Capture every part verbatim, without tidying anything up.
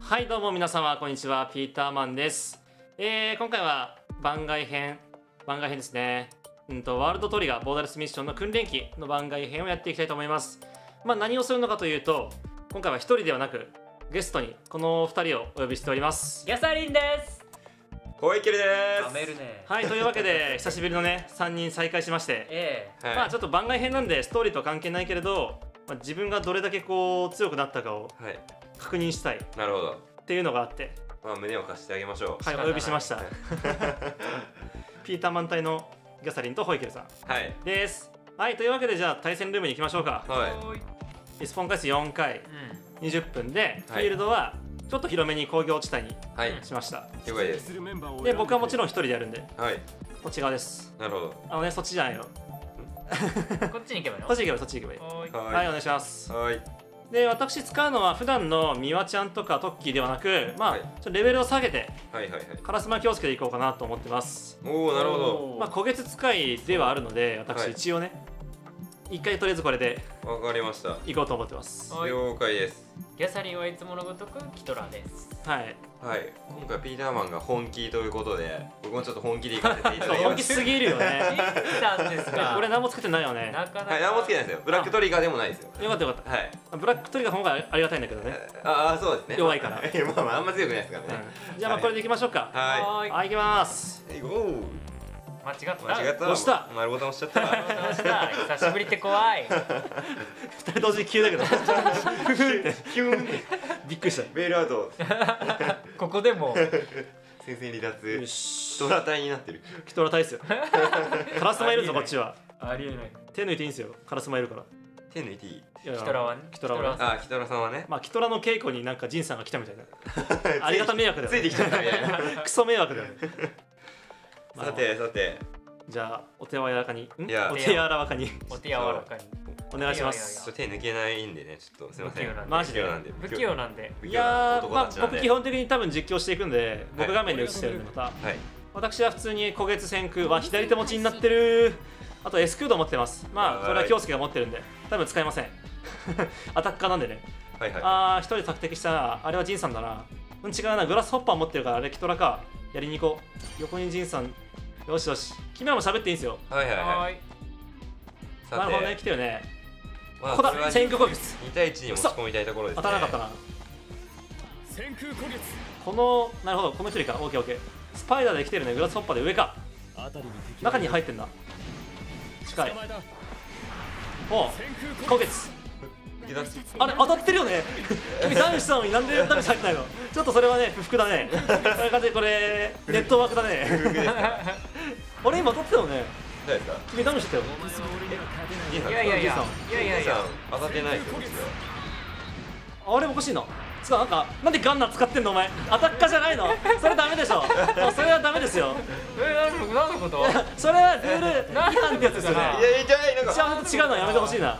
はいどうも皆様こんにちは、ピーターマンです。えー、今回は番外編番外編ですね。うんとワールドトリガーボーダレスミッションの訓練機の番外編をやっていきたいと思います。まあ何をするのかというと、今回は一人ではなくゲストにこのふたりをお呼びしております。 ギャサリンです。 ホイキルです。 ダメるね。 はい、というわけで久しぶりのねさんにん再会しまして、 ええはい、 まあちょっと番外編なんでストーリーとは関係ないけれど、まあ、自分がどれだけこう強くなったかを確認したい、はい、 なるほどっていうのがあって、 まあ胸を貸してあげましょう。 はい、お呼びしました。ピーターマン隊のギャサリンとホイケルさん、 はい、 です。はい、というわけでじゃあ対戦ルームに行きましょうか。 はい。 リスポン回数よんかい、うん、にじゅっぷんで、フィールドはちょっと広めに工業地帯にしました。 了解です。 で、僕はもちろん一人でやるんで、 はい、 こっち側です。 なるほど。 あのね、そっちじゃないよ。 こっちに行けばいいの？ そっち行けばいい、そっち行けばいい。はい、お願いします。 はい。 で、私使うのは普段のミワちゃんとかトッキーではなく、まあ、はい、ちょっとレベルを下げて、はいはいはい、烏丸京介でいこうかなと思ってます。 おお、なるほど。 まあ、古月使いではあるので、私一応ね、一回とりあえずこれでわかりました。 行こうと思ってます。 了解です。 ギャサリンはいつものごとくキトラです。 はいはい。今回ピーターマンが本気ということで、僕もちょっと本気で行かせていただきます。 本気すぎるよね。 来たんですか。 これ何もつけてないよね。 なかなか。 はい、何もつけないですよ。ブラックトリガーでもないですよ。 よかったよかった。 はい。 ブラックトリガーの方がありがたいんだけどね。 ああ、そうですね。 弱いから。 まあまああんま強くないですからね。 じゃあまあこれでいきましょうか。 はい。 はい、行きます。 行こう。 間違った。 間違った。 押した。 丸ボタン押しちゃった。 押した。久しぶりって怖い。 二人同時に急だけど。ふふって急にびっくりした。 ベールアウト。 ここでも先生離脱。 よし。 キトラ隊になってる。 キトラ隊ですよ。カラスマいるぞこっちは。 ありえない。 手抜いていいんですよ。カラスマいるから。 手抜いていい？ キトラはね。 キトラは。 あ、キトラさんはね。 まあキトラの稽古になんかジンさんが来たみたいな。ありがた迷惑だよ。 ついてきちゃったみたいな。 クソ迷惑だよね。 さてさて。 じゃあお手柔らかに。 いや、 お手柔らかに。 お手柔らかに。 お願いします。 手抜けないんでね、ちょっとすみません。 マジで不器用なんで。 いやー、まあ僕基本的に多分実況していくんで、僕画面で映してるんでまた。私は普通に古月先空は左手持ちになってる。あとエスクード持ってます。まあこれは京介が持ってるんで、多分使いません。アタッカーなんでね。ああ、一人索敵したな。あれはジンさんだな。うん、違うな。グラスホッパー持ってるからあれキトラか。やりに行こう。横にジンさん。よしよし。君らも喋っていいんですよ。 はいはいはい。 なるほどね、来てるね。ここだ、先空攻撃。 に対いちに持ち込みたいところですね。 当たらなかったな。この、なるほど、この距離か。オーケーオーケー。スパイダーで来てるね。グラスホッパーで上か。中に入ってんだ。近い。おう、攻撃。あれ、当たってるよね。君ダメしたのになんでダメされてないの。ちょっとそれはね、不服だね。こういう感じでこれ、ネットワークだね。あれ、今当たってたよね。 誰ですか？ 君ダメしてたよ。 いやいやいやいやいやいや当たってないですよ。 あれおかしいな。つかなんかなんでガンナー使ってんのお前。アタッカーじゃないの？それダメでしょ。それはダメですよ。 え、何のこと？ それはルール違反ってやつですよね。 いやいやじゃないなんか。 じゃあ違うのやめてほしいな。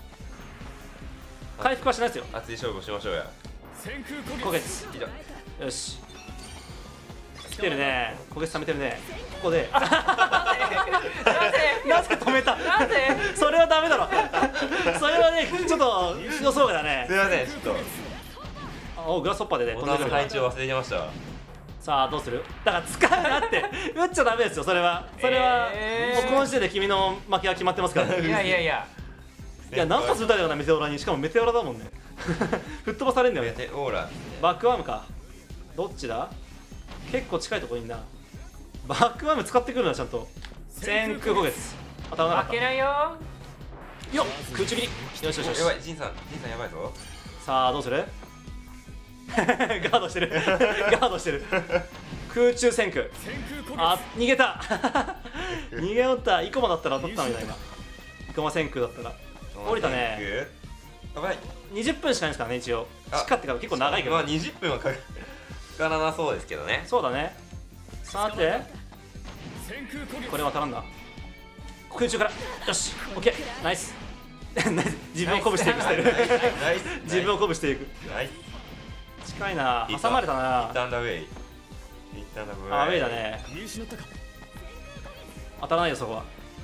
回復はしないですよ。 熱い勝負しましょうや。 コゲツ。よし。来てるね。コゲツ溜めてるね。ここで。なぜなぜ止めた。 なぜ？ それはダメだろ。それはねちょっと予想外だね。 すみませんちょっと。 おグラスホッパーでね。 ボタンの配置を忘れてました。 さあどうする？だから使うなって打っちゃダメですよ。それはそれはもうこの時点で君の負けは決まってますから。 いやいやいや。 いや何発打たれたよなメテオラに。しかもメテオラだもんね。吹っ飛ばされんだよね。 メテオラ。 バックアームか。どっちだ？結構近いところにいんな。バックアーム使ってくるなちゃんと。先空攻撃。当たらなかった。 負けないよ。 よっ空中切り。よしよしよし。 やばいジンさんジンさんやばいぞ。 さあどうする？ガードしてる。ガードしてる。空中先空。あ逃げた。逃げおった。イコマだったら当たったのにな今。イコマ先空だったら。降りたね。 やばい。 にじゅっぷんしかないですからね一応。しかってから結構長いけど。 まあにじゅっぷんはかからなそうですけどね。 そうだね。さてこれは当たらんな。空中からよしオッケーナイス。自分を鼓舞していくスタイル。自分を鼓舞していく。近いな。挟まれたな。 イッタンダウェイ。イッタンダウェイ。 あウェイだね。当たらないよそこは。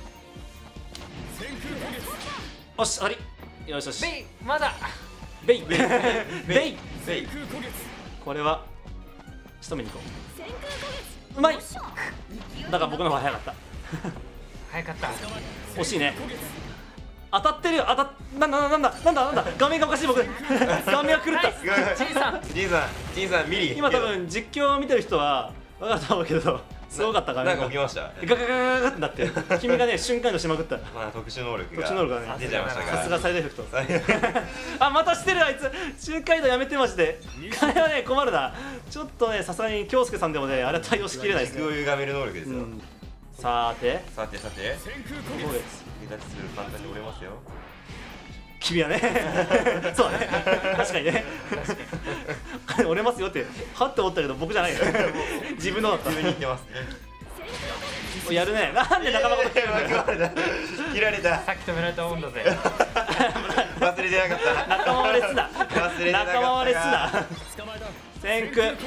よし当たり。よしよし。 ベイまだ。 ベイベイベイ。 これは仕留めに行こう。うまい。だから僕の方が早かった早かった。 惜しいね。当たってる。当たっなんだなんだなんだなんだ画面がおかしい。僕画面が狂ったジンさんジンさんジンさんミリ今多分実況を見てる人は分かると思うけどすごかった画面がなんか起きましたガガガガガガってなって君がね瞬間移動しまくった。 まあ特殊能力が特殊能力がね出ちゃいましたからさすがサイドエフェクトサイドあまたしてるあいつ瞬間移動やめてましてこれはね困るな。ちょっとねさすがに京介さんでもねあれは対応しきれないですね。 時空を歪める能力ですよ、 うん、さーてさてさてどうです離脱する簡単に折れますよ。 君はねそうだね確かにね折れますよってはって思ったけど僕じゃないよ自分のだった。 自分に言ってますやるね。なんで仲間こと言うの。 切られた。 さっき止められたもんだぜ。 忘れてなかった。 仲間割れすな。 忘れてなかった。 仲間割れすな。先駆。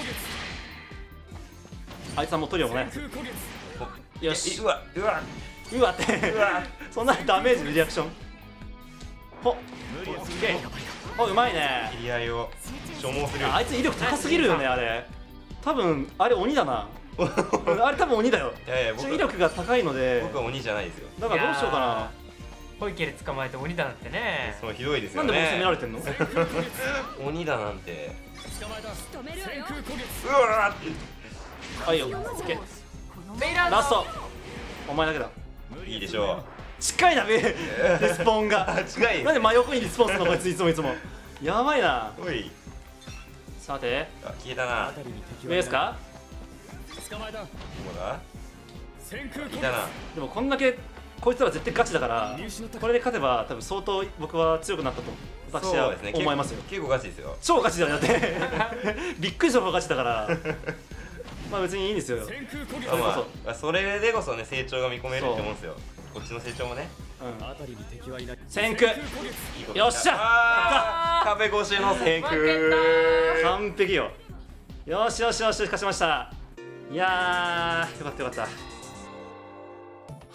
あいつはもうトリオもね。よし。 うわうわうわって。そんなダメージのリアクション。ほっ。おうまいね。 切り合いを消耗する。 あいつ威力高すぎるよねあれ。多分あれ鬼だな。あれ多分鬼だよ。 いやいや僕威力が高いので。 僕は鬼じゃないですよ。 だからどうしようかな。 ホイケル捕まえて鬼だなんてね。 そうひどいですよね。 なんで僕攻められてんの？ 鬼だなんて。 うわー。はいよ。オッケー。ラスト。お前だけだ。 いいでしょう。 近いなリスポーンが。 近い。 なんで真横にリスポーンするのこいついつもいつも。やばいな。 おい。 さて。 あ消えたな。 上ですか？ どこだ？いたな。 でもこんだけこいつら絶対ガチだからこれで勝てば多分相当僕は強くなったと私は思いますよ。 結構ガチですよ。 超ガチだよだってびっくりしたほどガチだからまあ別にいいんですよ。それこそそれでこそね成長が見込めるって思うんですよ。こっちの成長もね。 先駆よっしゃ壁越しの先駆完璧よ。よしよしよし勝ちました。いやーよかったよかった。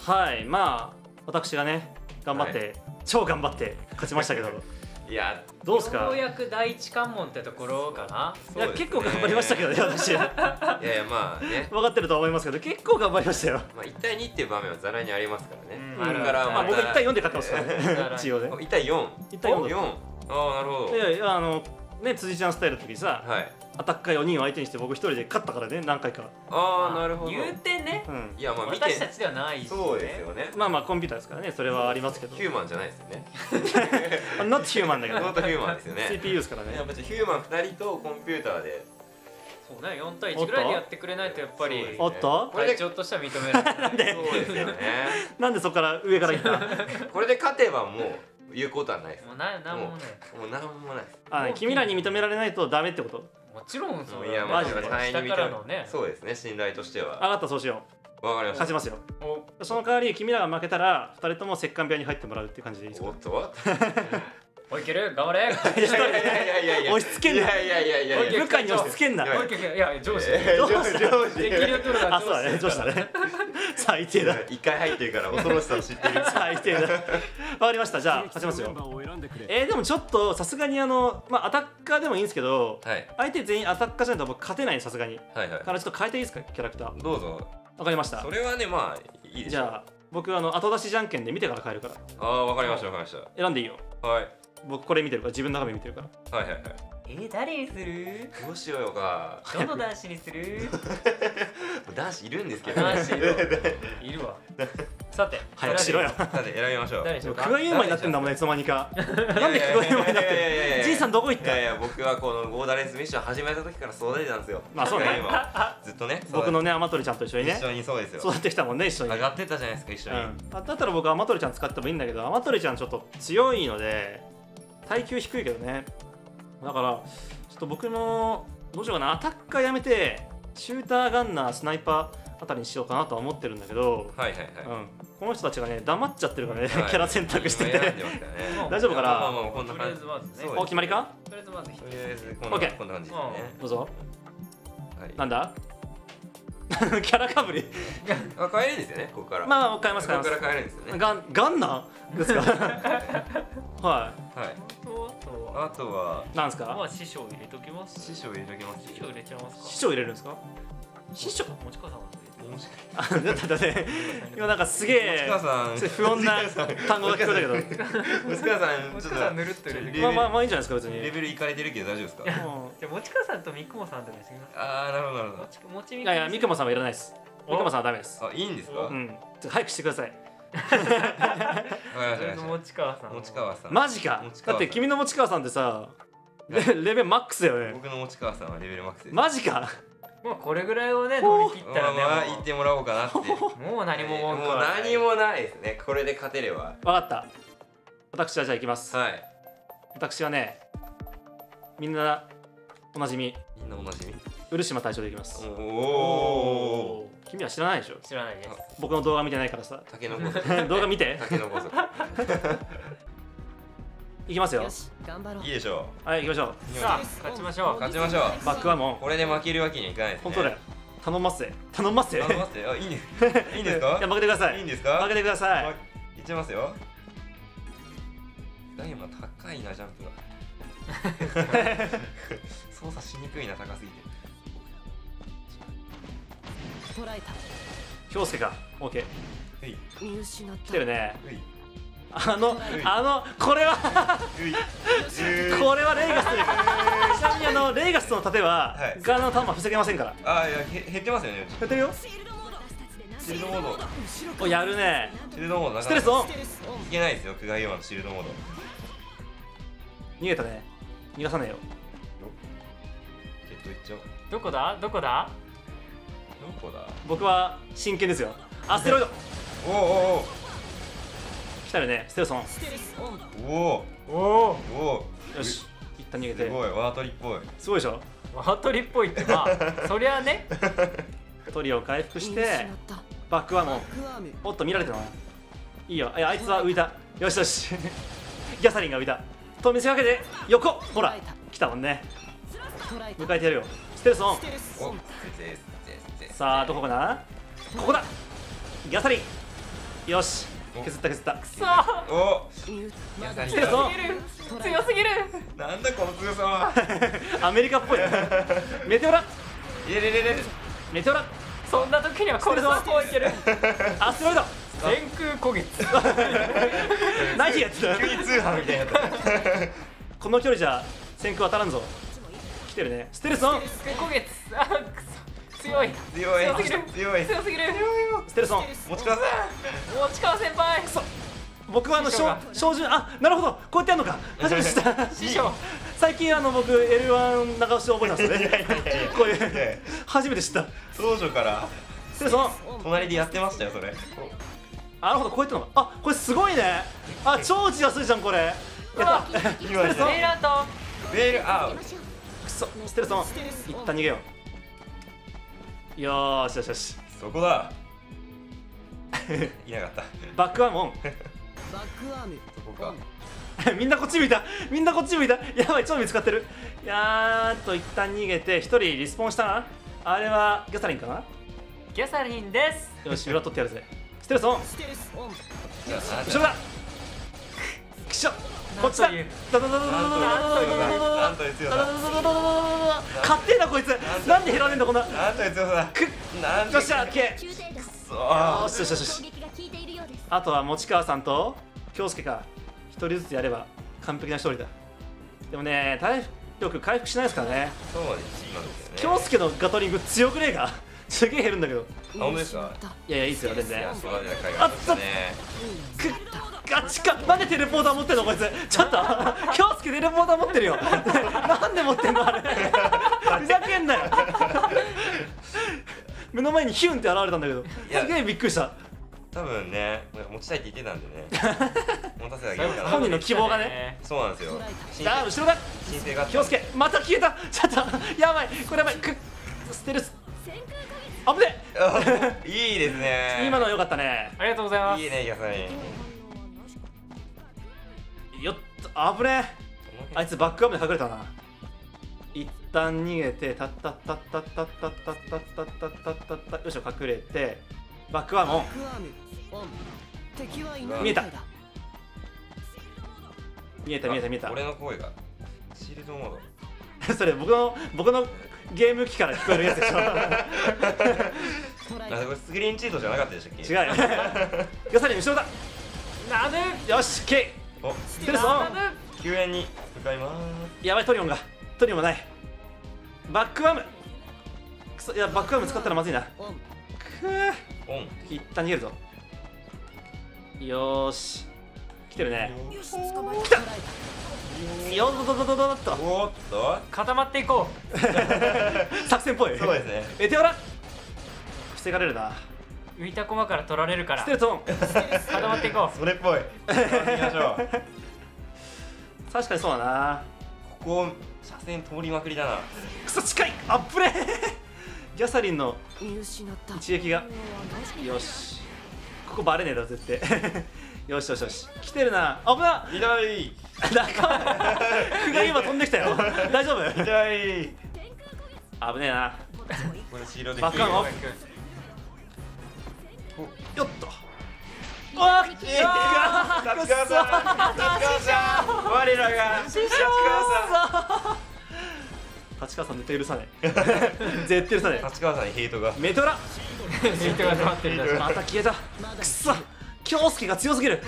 はいまあ私がね頑張って、はい、超頑張って勝ちましたけどいやどうですか。 ようやく第一関門ってところかな。 いや、ね、結構頑張りましたけどね私いやいやまあね分かってると思いますけど結構頑張りましたよ。 まあいち対にっていう場面はざらにありますからね。 うん、だからまあ僕いち対よんで勝ってますからね一応ね。 いち対よんいち対よんよんああなるほど。 いやいやあのね辻ちゃんスタイルの時さ、 はい、 アタッカーよにんを相手にして僕一人で勝ったからね何回か。 ああなるほど。 言うてね、 うん、 いやまあ見て私たちではないですね。 そうですよね。 まあまあコンピューターですからねそれはありますけど。 ヒューマンじゃないですよね。 ノットヒューマンだけど。 ノットヒューマンですよね。 シーピーユー ですからね。 いや別にヒューマンふたりとコンピューターで。 そうねよん対いちぐらいでやってくれないとやっぱり。 おっと。 これでちょっとした認められない。 なんで。 そうですよね。 なんでそこから上からいった。 これで勝てばもう。言うことはないです。 もうななんもない。 もうなんもないです。 あ、君らに認められないとダメってこと？ もちろんそう。 いやマジで下からのね。 そうですね信頼としては。 分かったそうしよう。わかりました。 勝ちますよ。その代わり君らが負けたらふたりとも石棺部屋に入ってもらうっていう感じでいいですか？ おっと。 おいける頑張れ。 いやいやいやいや押し付けんな。 いやいやいやいやいや。 部下に押し付けんな。 いや上司。 上司上司。 責任を取るから。 あそうだね上司だね。最低だ。 一回入ってるから恐ろしさを知ってる。 最低だ。わかりましたじゃあ勝ちますよ。えーでもちょっとさすがにあのまあアタッカーでもいいんですけど、相手全員アタッカーじゃないと僕勝てないさすがに。 はいはい。 からちょっと変えていいですかキャラクター。 どうぞ。 わかりました。 それはねまあいいです。 じゃあ僕あの後出しじゃんけんで見てから変えるから。 ああわかりましたわかりました。 選んでいいよ。 はい。 僕これ見てるから自分の画面見てるから。 はいはいはい。 えー、誰にする？ どうしようか。 どの男子にする？ 男子いるんですけど。 男子いるわ。さて早くしろよ。 さて選びましょう。 久我ユーマになってんだもんねいつの間にか。なんで久我ユーマになってる？じいさんどこ行った？ いやいや僕はこのゴーダレスミッション始めた時から育ててたんですよ。 まあそうね。 ずっとね。 僕のねアマトリちゃんと一緒にね。 一緒にそうですよ。 育ってきたもんね一緒に。 上がってったじゃないですか一緒に。 だったら僕アマトリちゃん使ってもいいんだけどアマトリちゃんちょっと強いので耐久低いけどね。だからちょっと僕もどうしようかなアタッカーやめてシューターガンナースナイパーあたりにしようかなとは思ってるんだけど、 はいはいはい、 うん、この人たちがね黙っちゃってるからね、はい、キャラ選択してて、 ね、 大丈夫かな。 まあまあこんな感じ。 お決まりか。 とりあえずまずとりあえずこんなこんな感じですね。 どうぞ。なんだキャラかぶりあ変えるんですよねここから。 まあ変えます変えます。 ここから変えるんですよね。 ガンガンナーですか。はいはい。 とはあとはなんすか？ まあ師匠入れときます。 師匠入れときます。 師匠入れちゃいますか。 師匠入れるんですか？師匠？ 持川さんはあ、だってだって今なんかすげえ持川さん不穏な単語が聞こえたけど持川さんちょっ持川さんぬるっと入れてまあまあまあいいんじゃないですか別にレベルいかれてるけど大丈夫ですか？ じゃあ持川さんと三雲さんとかにしてきます。 ああなるほどなるほど。 もちいやいや三雲さんはいらないです三雲さんはダメですあいいんですか？ うんちょっと早くしてくださいわかりました。 持川さん。 持川さん。 マジかだって君の持川さんってさレレベルマックスだよね僕の持川さんはレベルマックスです。 マジかもうこれぐらいをね乗り切ったらねまあ言ってもらおうかなって。 もう何も文句もうはない。 何もないですね。これで勝てれば。 わかった私はじゃあ行きますはい。 私はねみんなおなじみみんなおなじみ。 漆島隊長で行きますおお。 君は知らないでしょ知らないです。 僕の動画見てないからさタケノコ。 動画見てタケノコ。 行きますよいいでしょはい行きましょうさあ勝ちましょう。勝ちましょう。 バックはもうこれで負けるわけにはいかないですね。 本当だよ頼ますぜ頼ますぜ頼みますよ。あいいんです。いいんですか？ いや負けてくださいいいんですか？ 負けてくださいいっちゃいますよ。ダイヤモンド高いなジャンプが。操作しにくいな高すぎて。 捉えた。 京介か OK うい見失った。 来てるねういあのあのこれはうい。 これはレイガスというかちなみにあのレイガスの盾ははいガーナの弾防げませんからあいやへ減ってますよね。 やってるよシールドモード。 おやるねシールドモードなステレスオンいけないですよ。クガイオンのシールドモード。 逃げたね逃がさねえよゲットいっちゃおう。 どこだどこだ。 どこだ？ 僕は真剣ですよアステロイドおお来たるねステルソンおおおお。 おおよし一旦逃げすてごいワートリっぽい。 すごいでしょワートリっぽいってまあそりゃね。 トリを回復してバックワンもおっと見られてたないいよいやあいつは浮いたよしよしギャサリンが浮いたと見せかけて横ほら来たもんね迎えてやるよステルソンおぜぜぜさあどこかなここだギャサリンよし削った削ったさあおステルソン強すぎる。 なんだこの強さは。 アメリカっぽいなメテオラいれれれれメテオラそんな時にはこれはこういける。 アステロイド天空古月。 何やつだ急に通販みたいになった。 この距離じゃ先空当たらんぞ来てるねステルソン天空古月。あくそ強い強い強すぎる強い強すぎる。 ステルソン持ちくださ持川先輩。 僕はあの師匠が照準あなるほどこうやってやるのか初めて知った師匠。 最近あの僕 エルワン 長押し覚えたんですよねこういういやいや初めて知ったい。当初からステルソン隣でやってましたよそれ。 あなるほどこうやってのかあこれすごいねあ超打ちやすいじゃんこれやった今ですよレイラント。 ベールアウト。 くそステルソン一旦逃げようよーしよしよしそこだ。いなかった。 バックワンモンバックアーム。 そこか。 みんなこっち向いたみんなこっち向いたやばい超見つかってるいやーっと一旦逃げて一人リスポーンしたなあれはギャサリンかなギャサリンです。 よし裏取ってやるぜステルソンじゃあ後ろだくしょこっちだなんというダダダダダダダダダダダなんという強さ。 勝ってんなこいつなんで減らねえんだこんななんという強さだ。 くっなんよっしゃオッケーそよしよしよしよしあとは持川さんと京介が一人ずつやれば完璧な勝利だでもね体力回復しないですからねそうです今ですよね。 京介のガトリング強くねえかすげえ減るんだけどあ本当ですか。 いやいやいいっすよ全然いや素晴らしい回がありましたね。 くっガチかなんでテレポーター持ってんのこいつちょっと京介テレポーター持ってるよなんで持ってんのあれふざけんなよ目の前にヒュンって現れたんだけどやすげえびっくりした多分ね持ちたいって言ってたんでね。持たせてあげようかな。 本人の希望がね。 そうなんですよ。申あー後ろだ申請があった。 京介また消えたちょっとやばいこれやばいくっステルス危ねいいですね。 今のは良かったねありがとうございます。 いいねギャサリン。 よっと危ねあいつバックアップで隠れたな一旦逃げてタッタッタッタッタッタッタッタッタッタッタッタッタッよいしょ隠れてバックワンオンバックアームオン。敵はいない見えたみいだ。 見えた見えた見えた。 俺の声がシールドモードそれ僕の僕のゲーム機から聞こえるやつでしょ。 あ、これスクリーンチートじゃなかったでしたっけ？ 違うよ。よさに後ろだ。 なぬよし、ケイ。 お、 ステルソン。 救援に向かいます。 やばい、トリオンがトリオンもない。バックワーム。くそ、いやバックワーム使ったらまずいな。くー、 オン。 一旦逃げるぞ。よーし、来てるね。来た。よっとっとっとっとっと。 おっと固まっていこう。 作戦っぽい。 そうですね。 メテオラ。防がれるな。 浮いた駒から取られるからステルトン。 固まっていこう。 それっぽい。行きましょう。 確かにそうだな。 ここ車線通りまくりだな。 くそ近い。あっぶれ。ギャサリンの見失った一撃が。よし、ここバレねえだろ絶対。よしよしよし、来てるな。危な。 痛い。 仲間クが今飛んできたよ。大丈夫？ 痛い。 危ねえな。 これシールドでバックアンオフ。よっと。おっ、 立川さん、立川さん、我らが立川さん。 立川さん絶対許さねえ。絶対許さね立川さんにヘイトが。 え。メトラ。 人が止まってる。 また消えた。くそ、京介が強すぎる。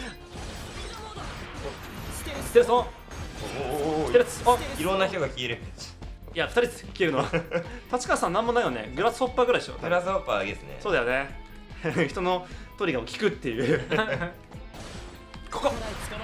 ステルソン。 おおステルツ。あ、 いろんな人が消える。 いや、ふたり消えるの。立川さんなんもないよね。グラスホッパーぐらいでしょ。 グラスホッパーですね。 そうだよね。人のトリガーを聞くっていう。ここ。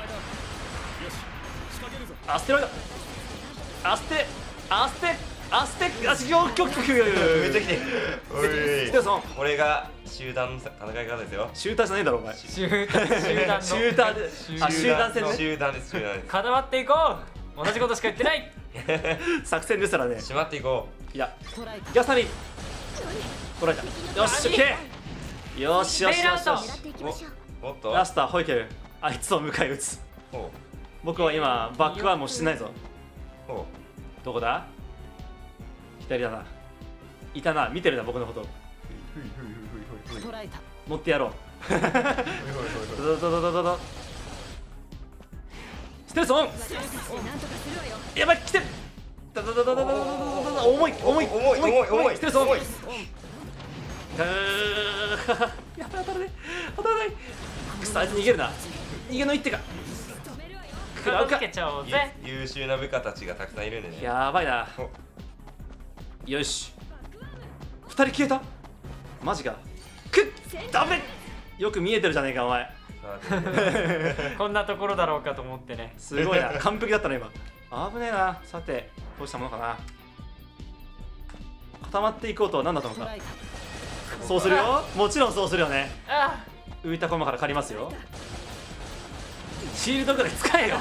アステロイド。アステアステアステあしよきょきょきょきょ。 めっちゃ来てる。おい。 ステルソン。 これが集団の戦い方ですよ。 シューターじゃねえだろお前。 集集団のシューターで、あ、集団戦ね。 集団です、集団です。 固まっていこう。同じことしか言ってない。 作戦ですからね。 しまっていこいや、 捉えたギャサリン。取られた。よし、オッケー。よしよしよしよし。 う。おっと。 ラスターホイケル、あいつを迎え撃つ。 ほ僕は今バックワームをしてないぞ。 う。ほどこだ？左だな。いたな、見てるな僕のこと。 捉えた乗ってやろう。ドドドドドドド。ステルソン。やばい、来てる。ドドドドドドドドド。重い重い重い重い重い。 ステルソン。 重い。 やばい、当たらない当たらない。くそ、あいつ逃げるな。逃げの一手が食らうか。 片付けちゃおうぜ。 優秀な部下たちがたくさんいるんでね。 やばいな。よし、ふたり消えた。マジか。くっ、ダメ。よく見えてるじゃねえかお前。 こんなところだろうかと思ってね。 すごいな、完璧だったね今。危ねえな。さてどうしたものかな。固まっていこうとは何だったのか。 捉えたそうするよ、もちろんそうするよね。 あ浮いた駒から借りますよ。シールドぐらい使えよ。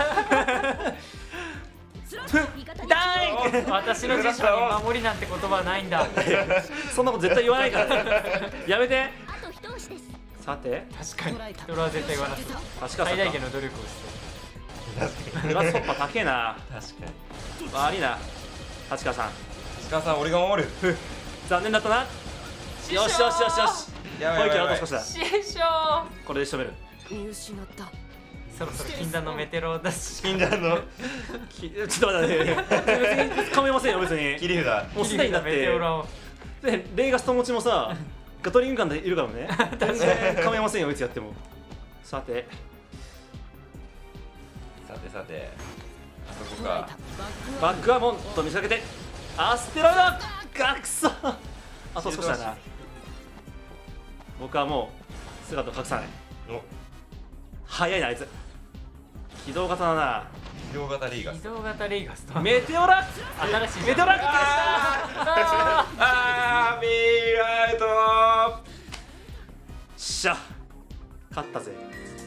ダイあ、私の辞書に守りなんて言葉はないんだ。 そんなこと絶対言わないからやめて。さて確かにそれは絶対言わなそう。 確か最大さ限の努力をしてグラスホッパー高えな。 確かに。 悪いな立川さん。 石川さん、俺が守る。 残念だったな。よしよしよしよし。 やば保育あいやばいやばい。 と少しだ。 師匠、 これで仕留める。 見失ったそろそろ禁断のメテロだし。 禁断のきちょっと待ってね。別に構いませんよ別に。 切り札。 もうすでにだっメテてオラをでレイガスト持ちもさガトリングガンでいるからね。全然構いませんよいつやっても。さてさてさて、あそこ捉えか。 たバックバックアモンと見せかけてアステロイドガクソ。あと少しだな。僕はもう姿を隠さない。 お、 早いなあいつ。機動型だな。 移動型リーガ移ス。 動型レイガスとメテオラ新しいメテオラああー、ミーアウト。 しゃ勝ったぜ。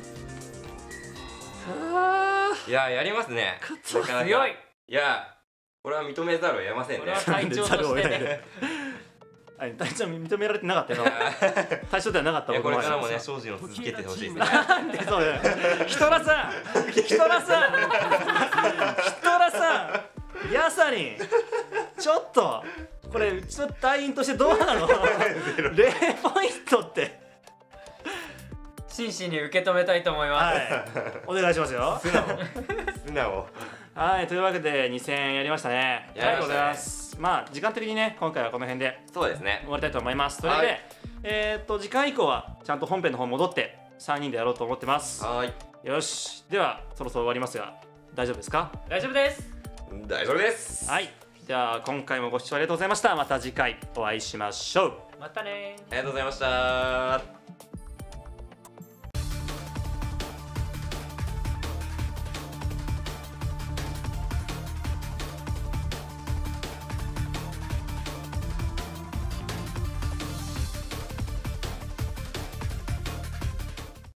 あいや、やりますね。なかなか強い。 いや、これは認めざるを得ませんねこれは。隊長としてね。 あ隊長認められてなかったよ。対象ではなかったいや、こ僕の前れからもね、精進を続けてほしいですね。 なんでそうだよ。ヒトラさんヒトラさんヒトラさんヤサリンちょっとこれうちの隊員としてどうなの。ゼロポイントって真摯に受け止めたいと思います。 はいお願いしますよ。 素直素直。 はいというわけでに戦やりましたね。 やりましたねありがとうございます。まあ時間的にね今回はこの辺でそうですね終わりたいと思います。それで、 はい、 えっと次回以降はちゃんと本編の方戻ってさんにんでやろうと思ってます。 はいよしではそろそろ終わりますが大丈夫ですか？ 大丈夫です。 大丈夫です。 はいでは今回もご視聴ありがとうございました。また次回お会いしましょう。 またね。 ありがとうございました。